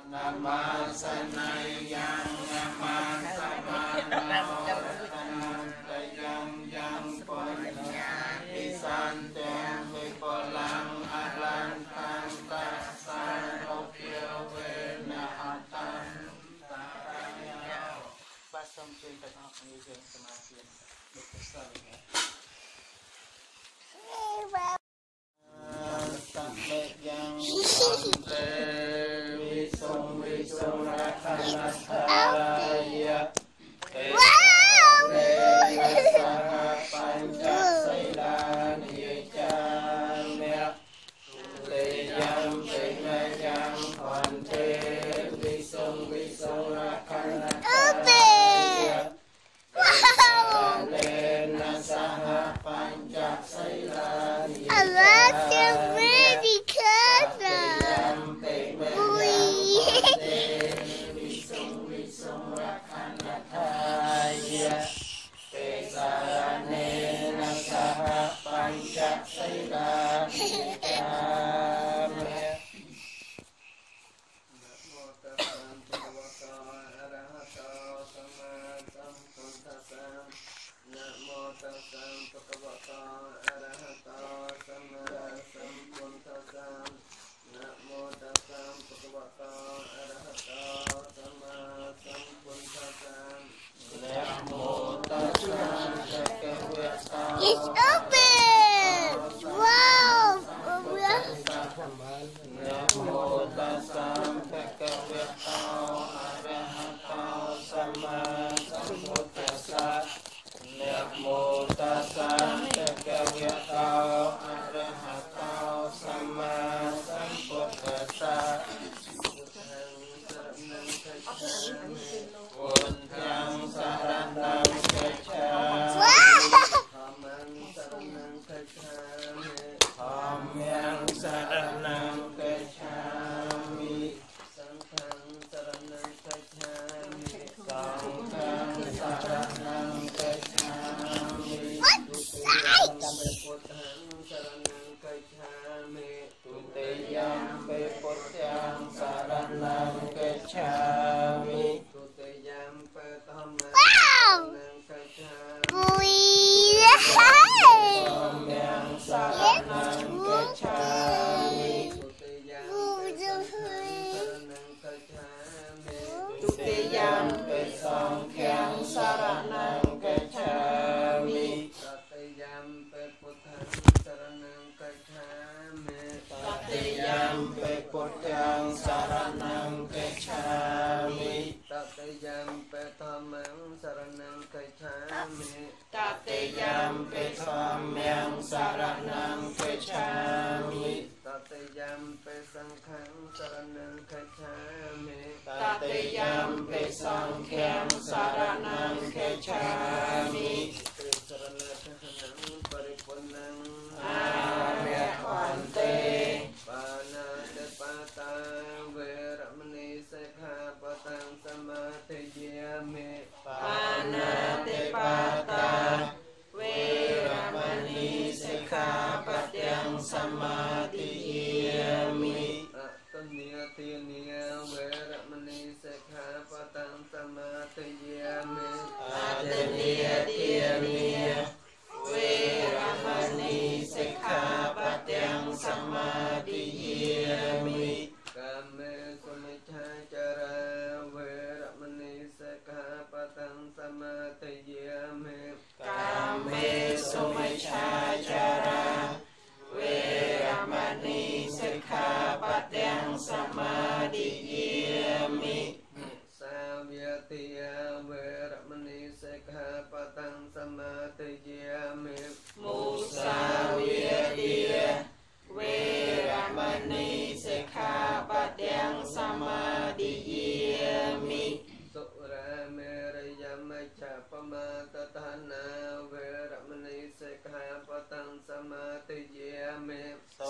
นามาสนัยยังนามาสมานาตันตยังยังปัญญาปิสันเตวิปลังอรันตันตัสสันโอเปียวเวนะอัตตันตาญาปัสสมจึงแต่ออกนี้จึงสมาธิดุจสังสัมเมยังสัมเตวิสุงวิสุระคันธายะเตเรสหปัญจศีลานิจามิเตยังเตมยังพันเตวิสุงวิสุระคันธายะเลนะสหปัญจศีลานิจามิIt's open! Wow! Namo tassam bhagavato arahato samma sambuddhassa. Namo tassam bhagavato arahato samma sambuddhassa. Buddhang saranam gacchami. Dhammang saranam gacchami. Sanghang saranam gacchami. Sanghang saranam gacchami. Buddhang saranam gacchami. Tutiyampi buddhang saranam gacchami. Tutiyampi dhammang saranam gacchami. Saranam gacchami. Tutiyampi sanghang saranam gacchami. Tatiyampi buddhang saranam gacchami. Tatiyampi buddhang saranam gacchami. Tatiyampi dhammang saranam gacchami. Tatiyampi dhammang saranam gacchami. Tatiyampi sanghang saranam gacchami. Tatiyampi sanghang saranam gacchami. Saranam paripurnang amyapante. Panatipata veramani sikkhapadang samadhiyami. Panatipata veramani sikkhapadang samadhiyami. Ataniya veramani sikkhapadang samadhiyami. Ataniya veramani sikkhapadang samadhiyami. Kame sumicchācara veramani sikkhapadang samadhiyami. Kame sumicchācara veramani sikkhapadang samadhiyami. Savyatiya veramani sikkhapadang samadhiyami. Musavyatiya veramani sikkhapadang samadhiyami. Surameraya maccappamattathana veramani sikkhapadang samadhiyami.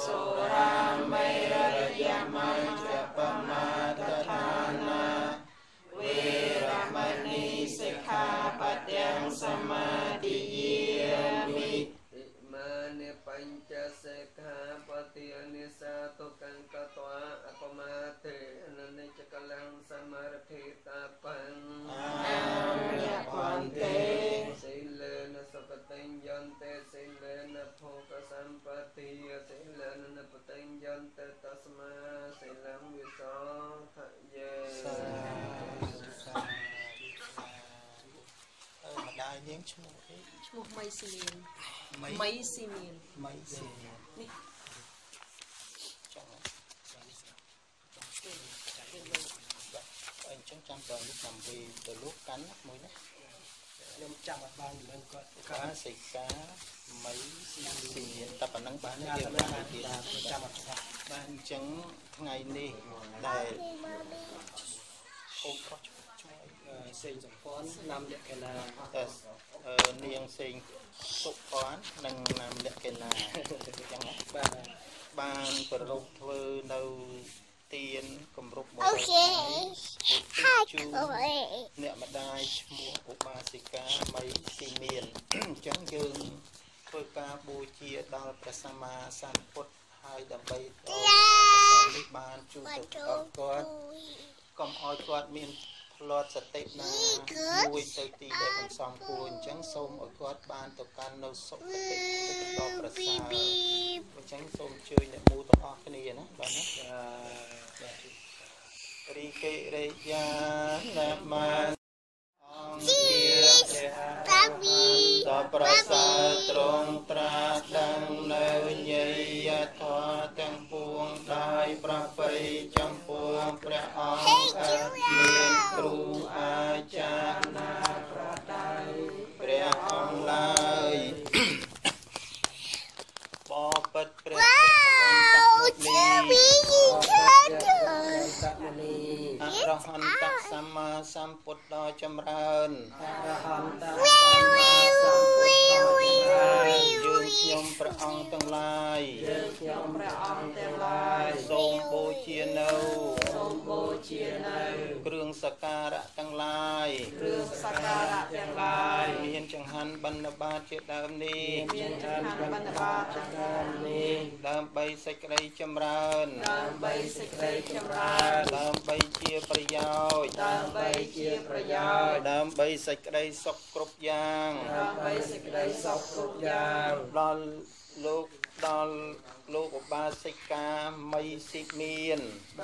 Surameraya maccappamattathana veramani sikkhapadang samadhiyami. Imane panca sikkhapadiyani satukang katwa apamate anane យើងឈ្មោះម៉ៃស៊ីមៀនម៉ៃស៊ីមៀននេះអញ្ចឹងចាំតើនេះចាំពីទៅលោកកាន់មួយណាខ្ញុំចាំអត់បានមិនគាត់កាសិកាមីស៊ីមានតែប៉ុណ្ណឹងបានទេយើងបានទៀតចាំអត់ច្បាស់បានអញ្ចឹងថ្ងៃនេះដែលអូប្រុសឈ្មោះសេងសុផាន់ណាំលក្ខណៈតែនាងសេងសុផាន់និងណាំលក្ខណៈអញ្ចឹងបានប្ររពធ្វើនៅទៀនគម្រប់មកអូខេជួអ្នកម្ដាយឈ្មោះឧបាសិកាមីស៊ីមានអញ្ចឹងយើងធ្វើការបូជាដល់ព្រះសម្មាសម្ពុទ្ធហើយដើម្បីនេះបានជួបទៅគាត់កុំឲ្យគាត់មានផ្លត់សតិណាមួយទៅទីដែលមិនសមគួរអញ្ចឹងសូមឲ្យគាត់បានទៅកាន់នៅសុគតិដល់ប្រសើរអញ្ចឹងសូមអញ្ជើញអ្នកមូលទាំងអស់គ្នាណាបាទណារីកេរេយាណាមាអង្គតាវីតប្រសើរត្រង់ត្រាដឹងនៅញយធម៌ទាំងពួងដោយប្រពៃចំពោះព្រះអង្គមានគ្រូអាចារ្យណាប្រដៅព្រះអង្គឡើយបបិទ្ធព្រះអរហន្តសម្មាសម្ពុទ្ធដ៏ចម្រើនអរហន្តសម្មាសម្ពុទ្ធយើងខ្ញុំព្រះអង្គទាំងឡាយសូមបូជានៅគ្រឿងសក្ការៈទាំងឡាយមានចង្ហាន់បណ្ឌបាតជាដើមនេះដើម្បីសេចក្តីចម្រើនដើម្បីជាប្រយោជន៍ដើម្បីសេចក្តីសុខគ្រប់យ៉ាងដល់លោកឧបាសិកាមីស៊ីមាន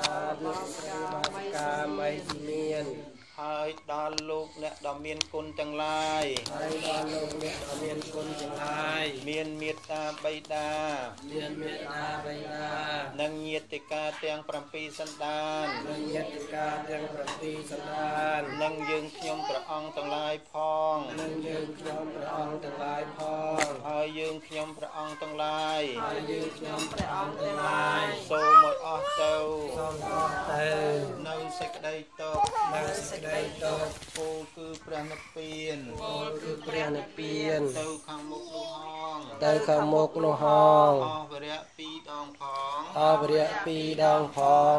ហើយដល់លោកអ្នកដ៏មានគុណទាំងឡាយមានមេត្តាបិតានិងញាតិកាទាំង7សន្តាននិងយើងខ្ញុំព្រះអង្គទាំងឡាយផងហើយយើងខ្ញុំព្រះអង្គទាំងឡាយសូមឲ្យអស់ទៅនៅសេចក្តីទុក្ខពោលគឺព្រះនិព្វានទៅខាងមុខនោះហងអស់វរៈ2ដងផងអស់វរៈ3ដងផង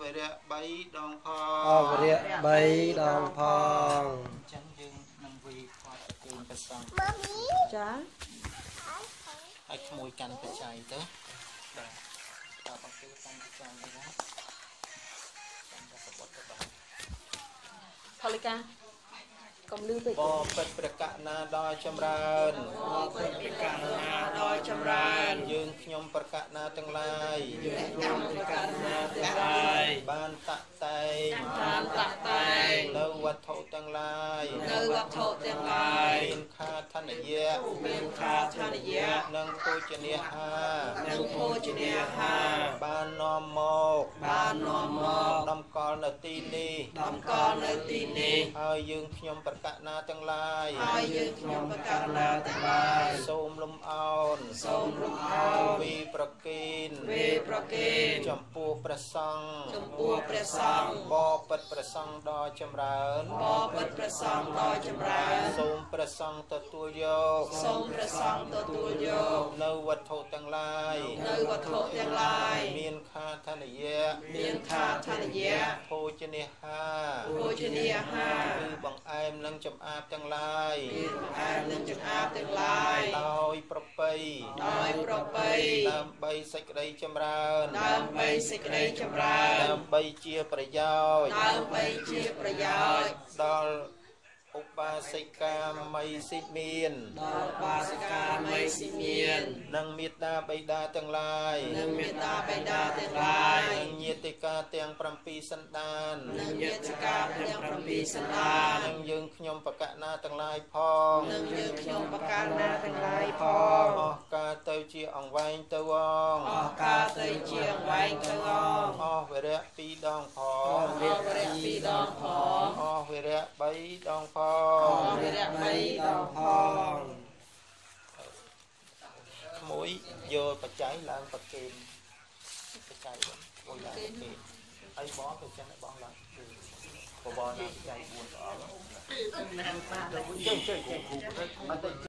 ចឹងយើងនឹងវិផាត់ទៅប្រសងចាឲ្យក្មួយកាន់បច្ច័យទៅបាទតើបងគឺកាន់បច្ច័យនេះណាកាន់តែសបុតទៅបាទផលិកាកុំលឺពេកបបិទ្ធព្រះកណាដល់ចម្រើនយើងខ្ញុំព្រះកណាទាំងឡាយបានតាក់តែងនៅវត្ថុទាំងឡាយមានខាធនយៈនិងភោជនាហាបាននាំមកតម្កល់នៅទីនេះហើយយើងខ្ញុំព្រះកណាទាំងឡាយសូមលំអោនវិប្រគិនចំពោះព្រះសង្ឃបបិទ្ធព្រះសង្ឃដ៏ចម្រើនសូមព្រះសង្ឃទទួលយកនៅវត្ថុទាំងឡាយមានខាធនយៈភោជនាហាគឺបង្អែមនិងចំអាបទាំងឡាយដោយប្រពៃដើម្បីសេចក្តីចម្រើនដើម្បីជាប្រយោជន៍ដល់ឧបាសិកាមីស៊ីមាននិងមេត្តាបិតាទាំងឡាយនិងញាតិកាទាំង7សន្តាននឹងយតិកាទាំង7សន្តាននឹងយើងខ្ញុំបកណាទាំងឡាយផងនឹងយើងខ្ញុំបកណាទាំងឡាយផងអស់ការទៅជាអង្វែងទៅអងអស់ការទៅជាអង្វែងទៅអងអស់វិរៈ2ដងផងអស់វិរៈ2ដងផងអស់វិរៈ3ដងផងអស់វិរៈ3ដងផងក្មួយយកបច្ច័យឡើងប្រគេនបច្ច័យមួយឡើងប្រគេនហើយបងទៅចឹងបងឡើងបបរឡើងបច្ច័យ4ព្រះអង្គណាស់បាទយើងជួយគ្រូទៅ